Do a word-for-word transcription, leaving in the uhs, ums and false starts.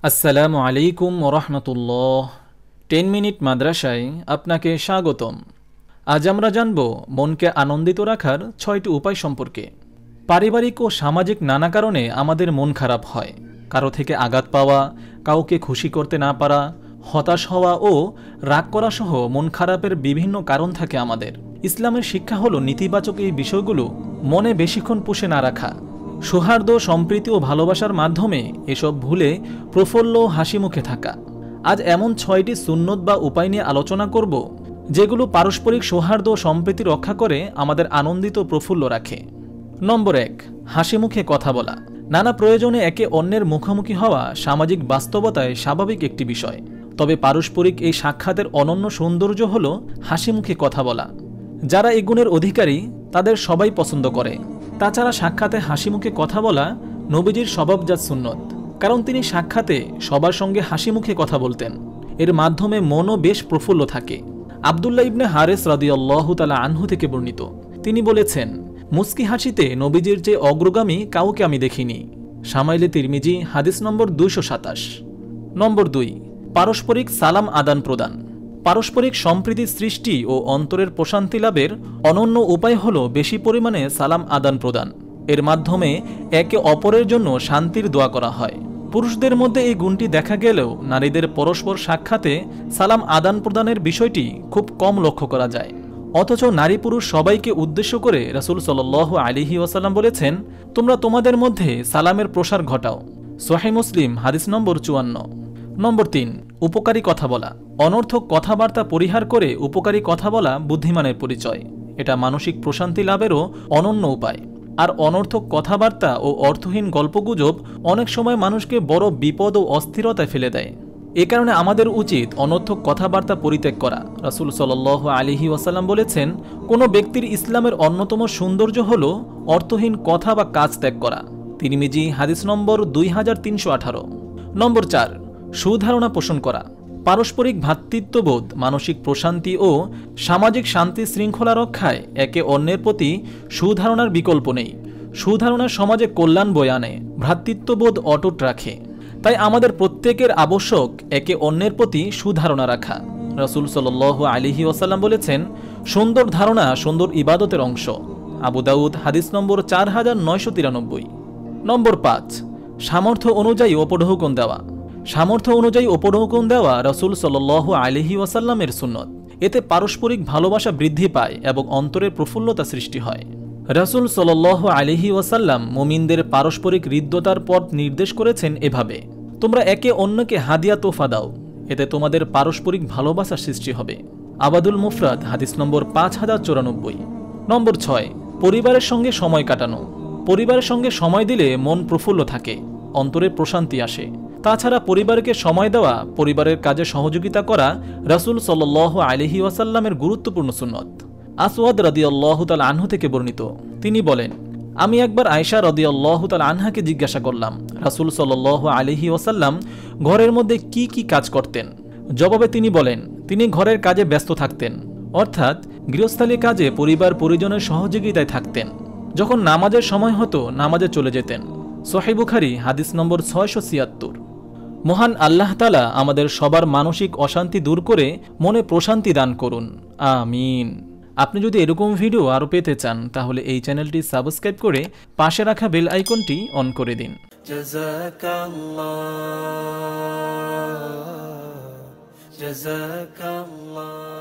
আসসালামু আলাইকুম ওরহমতুল্লাহ। টেন মিনিট মাদ্রাসায় আপনাকে স্বাগতম। আজ আমরা জানব মনকে আনন্দিত রাখার ছয়টি উপায় সম্পর্কে। পারিবারিক ও সামাজিক নানা কারণে আমাদের মন খারাপ হয়। কারো থেকে আঘাত পাওয়া, কাউকে খুশি করতে না পারা, হতাশ হওয়া ও রাগ করা সহ মন খারাপের বিভিন্ন কারণ থাকে আমাদের। ইসলামের শিক্ষা হলো নেতিবাচক এই বিষয়গুলো মনে বেশিক্ষণ পুষে না রাখা, সৌহার্দ্য, সম্প্রীতি ও ভালোবাসার মাধ্যমে এসব ভুলে প্রফুল্ল হাসি মুখে থাকা। আজ এমন ছয়টি সুন্নত বা উপায় নিয়ে আলোচনা করব যেগুলো পারস্পরিক সৌহার্দ্য ও সম্প্রীতি রক্ষা করে আমাদের আনন্দিত প্রফুল্ল রাখে। নম্বর এক, হাসি মুখে কথা বলা। নানা প্রয়োজনে একে অন্যের মুখোমুখি হওয়া সামাজিক বাস্তবতায় স্বাভাবিক একটি বিষয়। তবে পারস্পরিক এই সাক্ষাতের অনন্য সৌন্দর্য হল হাসি মুখে কথা বলা। যারা এই গুণের অধিকারী তাদের সবাই পছন্দ করে। তাছাড়া সাক্ষাতে হাসি মুখে কথা বলা নবীজির স্বভাবজাত সুন্নত, কারণ তিনি সাক্ষাতে সবার সঙ্গে হাসি মুখে কথা বলতেন। এর মাধ্যমে মনও বেশ প্রফুল্ল থাকে। আব্দুল্লাহ ইবনে হারেস রাদিয়াল্লাহু তাআলা আনহু থেকে বর্ণিত, তিনি বলেছেন, মুস্কি হাসিতে নবীজির যে অগ্রগামী কাউকে আমি দেখিনি। শামাইলে তিরমিজি, হাদিস নম্বর দুইশো সাতাশ। নম্বর দুই, পারস্পরিক সালাম আদান প্রদান। পারস্পরিক সম্প্রীতি সৃষ্টি ও অন্তরের প্রশান্তি লাভের অনন্য উপায় হল বেশি পরিমাণে সালাম আদান প্রদান। এর মাধ্যমে একে অপরের জন্য শান্তির দোয়া করা হয়। পুরুষদের মধ্যে এই গুণটি দেখা গেলেও নারীদের পরস্পর সাক্ষাতে সালাম আদান প্রদানের বিষয়টি খুব কম লক্ষ্য করা যায়। অথচ নারী পুরুষ সবাইকে উদ্দেশ্য করে রাসূল সাল্লাল্লাহু আলাইহি ওয়াসাল্লাম বলেছেন, তোমরা তোমাদের মধ্যে সালামের প্রসার ঘটাও। সহিহ মুসলিম, হাদিস নম্বর চুয়ান্ন। নম্বর তিন, উপকারী কথা বলা। অনর্থক কথাবার্তা পরিহার করে উপকারী কথা বলা বুদ্ধিমানের পরিচয়। এটা মানসিক প্রশান্তি লাভেরও অনন্য উপায়। আর অনর্থক কথাবার্তা ও অর্থহীন গল্পগুজব অনেক সময় মানুষকে বড় বিপদ ও অস্থিরতায় ফেলে দেয়। এ কারণে আমাদের উচিত অনর্থক কথাবার্তা পরিত্যাগ করা। রাসূল সাল্লাল্লাহু আলাইহি ওয়াসাল্লাম বলেছেন, কোনো ব্যক্তির ইসলামের অন্যতম সৌন্দর্য হল অর্থহীন কথা বা কাজ ত্যাগ করা। তিরমিজি, হাদিস নম্বর দুই হাজার তিনশো আঠারো। নম্বর চার, সুধারণা পোষণ করা। পারস্পরিক ভ্রাতৃত্ববোধ, মানসিক প্রশান্তি ও সামাজিক শান্তি শৃঙ্খলা রক্ষায় একে অন্যের প্রতি সুধারণার বিকল্প নেই। সুধারণা সমাজে কল্যাণ বয়ে আনে, ভ্রাতৃত্ববোধ অটুট রাখে। তাই আমাদের প্রত্যেকের আবশ্যক একে অন্যের প্রতি সুধারণা রাখা। রাসূল সাল্লাল্লাহু আলাইহি ওয়াসাল্লাম বলেছেন, সুন্দর ধারণা সুন্দর ইবাদতের অংশ। আবু দাউদ, হাদিস নম্বর চার হাজার নয়শো তিরানব্বই। নম্বর পাঁচ, সামর্থ্য অনুযায়ী উপঢৌকন দেওয়া। সামর্থ্য অনুযায়ী উপঢৌকন দেওয়া রাসূল সাল্লাল্লাহু আলাইহি ওয়াসাল্লামের সুন্নত। এতে পারস্পরিক ভালোবাসা বৃদ্ধি পায় এবং অন্তরের প্রফুল্লতা সৃষ্টি হয়। রাসূল সাল্লাল্লাহু আলাইহি ওয়াসাল্লাম মুমিনদের পারস্পরিক হৃদ্যতার পথ নির্দেশ করেছেন এভাবে, তোমরা একে অন্যকে হাদিয়া তোফা দাও, এতে তোমাদের পারস্পরিক ভালোবাসা সৃষ্টি হবে। আবাদুল মুফরাদ, হাদিস নম্বর পাঁচ হাজার চুরানব্বই। নম্বর ছয়, পরিবারের সঙ্গে সময় কাটানো। পরিবারের সঙ্গে সময় দিলে মন প্রফুল্ল থাকে, অন্তরে প্রশান্তি আসে। তাছাড়া পরিবারকে সময় দেওয়া, পরিবারের কাজে সহযোগিতা করা রাসূল সাল্লাল্লাহু আলাইহি ওয়াসাল্লামের গুরুত্বপূর্ণ সুন্নত। আসওয়াদ রাদিয়াল্লাহু তাআলা আনহু থেকে বর্ণিত, তিনি বলেন, আমি একবার আয়েশা রাদিয়াল্লাহু তাআলা আনহাকে জিজ্ঞাসা করলাম, রাসূল সাল্লাল্লাহু আলাইহি ওয়াসাল্লাম ঘরের মধ্যে কি কি কাজ করতেন? জবাবে তিনি বলেন, তিনি ঘরের কাজে ব্যস্ত থাকতেন, অর্থাৎ গৃহস্থালী কাজে পরিবার পরিজনের সহযোগিতায় থাকতেন। যখন নামাজের সময় হতো নামাজে চলে যেতেন। সহিহ বুখারী, হাদিস নম্বর ছয়শো ছিয়াত্তর। মহান আল্লাহ তাআলা আমাদের সবার মানসিক অশান্তি দূর করে মনে প্রশান্তি দান করুন, আমিন। আপনি যদি এরকম ভিডিও আরও পেতে চান তাহলে এই চ্যানেলটি সাবস্ক্রাইব করে পাশে রাখা বেল আইকনটি অন করে দিন। জাযাকাল্লাহ, জাযাকাল্লাহ।